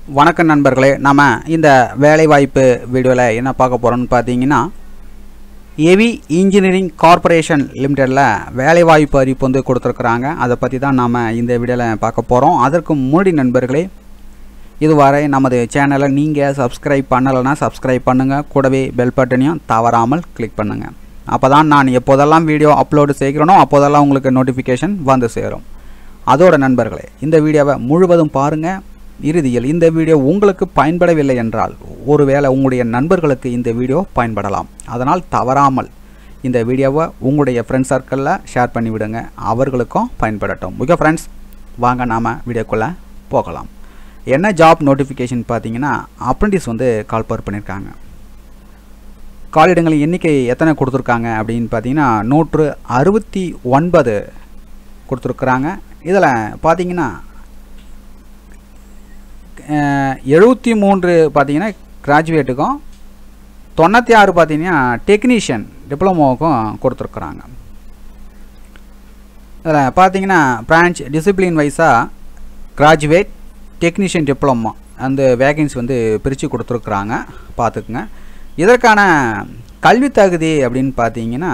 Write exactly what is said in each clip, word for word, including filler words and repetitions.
வணக்கம் நண்பர்களே, நாம இந்த வேலைவாய்ப்பு வீடியோவில் என்ன பார்க்க போகிறோம்னு பார்த்தீங்கன்னா, ஹெவி இன்ஜினியரிங் கார்ப்பரேஷன் லிமிடெடில் வேலைவாய்ப்பு அறிவிப்பு வந்து கொடுத்துருக்குறாங்க. அதை பற்றி தான் நாம் இந்த வீடியோவில் பார்க்க போகிறோம். அதற்கு முன்னாடி நண்பர்களே, இதுவரை நமது சேனலை நீங்கள் சப்ஸ்கிரைப் பண்ணலைன்னா சப்ஸ்கிரைப் பண்ணுங்கள். கூடவே பெல் பட்டனையும் தவறாமல் கிளிக் பண்ணுங்கள். அப்போ தான் நான் எப்போதெல்லாம் வீடியோ அப்லோடு செய்கிறேனோ அப்போதெல்லாம் உங்களுக்கு நோட்டிஃபிகேஷன் வந்து சேரும். அதோட நண்பர்களே, இந்த வீடியோவை முழுவதும் பாருங்கள். இறுதியில் இந்த வீடியோ உங்களுக்கு பயன்படவில்லை என்றால் ஒருவேளை உங்களுடைய நண்பர்களுக்கு இந்த வீடியோ பயன்படலாம். அதனால் தவறாமல் இந்த வீடியோவை உங்களுடைய ஃப்ரெண்ட்ஸ் சர்க்கிளில் ஷேர் பண்ணிவிடுங்க, அவர்களுக்கும் பயன்படட்டும். ஓகே ஃப்ரெண்ட்ஸ், வாங்க நாம் வீடியோக்குள்ளே போகலாம். என்ன ஜாப் நோட்டிஃபிகேஷன் பார்த்தீங்கன்னா, அப்ரெண்டிஸ் வந்து கால்பர் பண்ணியிருக்காங்க. காலிடங்களின் எண்ணிக்கை எத்தனை கொடுத்துருக்காங்க அப்படின்னு பார்த்தீங்கன்னா நூற்று அறுபத்தி ஒன்பது கொடுத்துருக்குறாங்க. இதில் பார்த்தீங்கன்னா எழுபத்தி மூன்று பார்த்தீங்கன்னா கிராஜுவேட்டுக்கும், தொண்ணூற்றி ஆறு பார்த்தீங்கன்னா டெக்னீஷியன் டிப்ளமோவுக்கும் கொடுத்துருக்குறாங்க. இதில் பார்த்தீங்கன்னா பிரான்ச் டிசிப்ளின் வைஸாக கிராஜுவேட், டெக்னீஷியன், டிப்ளமோ அந்த வேகன்சி வந்து பிரித்து கொடுத்துருக்குறாங்க. பார்த்துக்குங்க. இதற்கான கல்வி தகுதி அப்படின்னு பார்த்தீங்கன்னா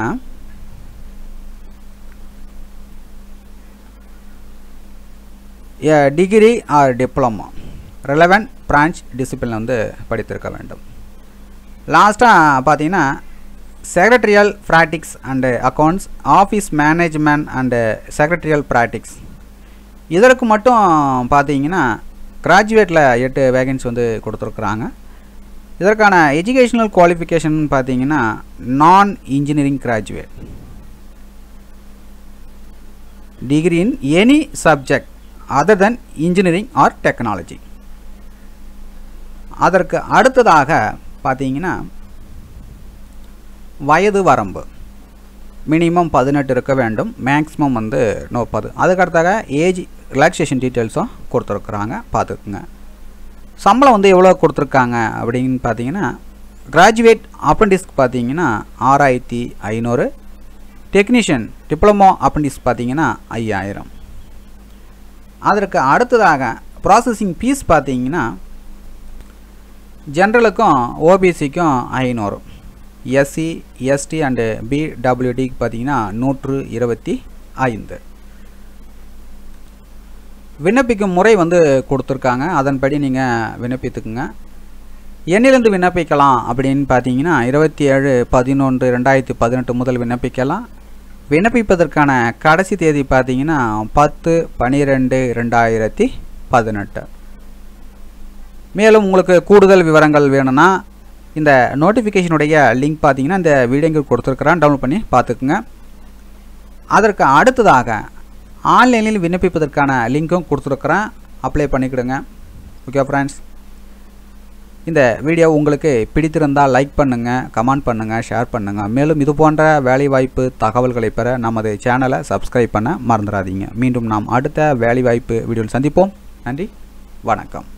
degree or diploma relevant branch discipline வந்து படித்திருக்க வேண்டும். லாஸ்ட்டாக பார்த்தீங்கன்னா secretarial practice and accounts, office management and secretarial practice இதற்கு மட்டும் பார்த்தீங்கன்னா கிராஜுவேட்டில் எட்டு வேகன்சி வந்து கொடுத்துருக்குறாங்க. இதற்கான எஜுகேஷ்னல் குவாலிஃபிகேஷன் பார்த்தீங்கன்னா non engineering graduate, degree in any subject other than engineering or technology. அதற்கு அடுத்ததாக பார்த்தீங்கன்னா வயது வரம்பு மினிமம் பதினெட்டு இருக்க வேண்டும், மேக்ஸிமம் வந்து முப்பது. அதுக்கடுத்தாக ஏஜ் ரிலாக்ஸேஷன் டீட்டெயில்ஸும் கொடுத்துருக்குறாங்க. பார்த்துக்குங்க. சம்பளம் வந்து எவ்வளோ கொடுத்துருக்காங்க அப்படின்னு பார்த்தீங்கன்னா, கிராஜுவேட் அப்ரெண்டிஸ்க்கு பார்த்தீங்கன்னா ஆறாயிரத்தி ஐநூறு, டெக்னீஷியன் டிப்ளமோ அப்ரெண்டிஸ் பார்த்தீங்கன்னா ஐயாயிரம். அதற்கு அடுத்ததாக ப்ராசஸிங் ஃபீஸ் பார்த்தீங்கன்னா ஜென்ரலுக்கும் ஓபிசிக்கும் ஐநூறு, எஸ்சி எஸ்டி அண்டு பிடபிள்யூடிக்கு பார்த்தீங்கன்னா நூற்று இருபத்தி ஐந்து. விண்ணப்பிக்கும் முறை வந்து கொடுத்துருக்காங்க. அதன்படி நீங்கள் விண்ணப்பித்துக்குங்க. எண்ணிலிருந்து விண்ணப்பிக்கலாம் அப்படின்னு பார்த்தீங்கன்னா இருபத்தி ஏழு பதினொன்று ரெண்டாயிரத்தி பதினெட்டு முதல் விண்ணப்பிக்கலாம். விண்ணப்பிப்பதற்கான கடைசி தேதி பார்த்தீங்கன்னா பத்து பன்னிரெண்டு ரெண்டாயிரத்தி பதினெட்டு. மேலும் உங்களுக்கு கூடுதல் விவரங்கள் வேணும்னா இந்த நோட்டிஃபிகேஷனுடைய லிங்க் பார்த்தீங்கன்னா இந்த வீடியோக்கு கொடுத்துருக்குறேன், டவுன்லோட் பண்ணி பார்த்துக்குங்க. அதற்கு அடுத்ததாக ஆன்லைனில் விண்ணப்பிப்பதற்கான லிங்க்கும் கொடுத்துருக்குறேன், அப்ளை பண்ணிக்கிடுங்க. ஓகே ஃப்ரெண்ட்ஸ், இந்த வீடியோ உங்களுக்கு பிடித்திருந்தால் லைக் பண்ணுங்கள், கமெண்ட் பண்ணுங்கள், ஷேர் பண்ணுங்கள். மேலும் இது போன்ற வேலைவாய்ப்பு தகவல்களை பெற நமது சேனலை சப்ஸ்கிரைப் பண்ண மறந்துடாதீங்க. மீண்டும் நாம் அடுத்த வேலைவாய்ப்பு வீடியோவில் சந்திப்போம். நன்றி, வணக்கம்.